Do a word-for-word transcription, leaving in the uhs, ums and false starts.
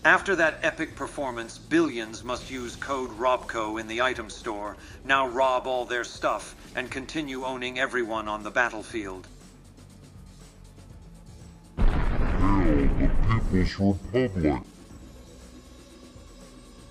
After that epic performance, billions must use code ROBCO in the item store, now rob all their stuff, and continue owning everyone on the battlefield. Hail the People's Republic!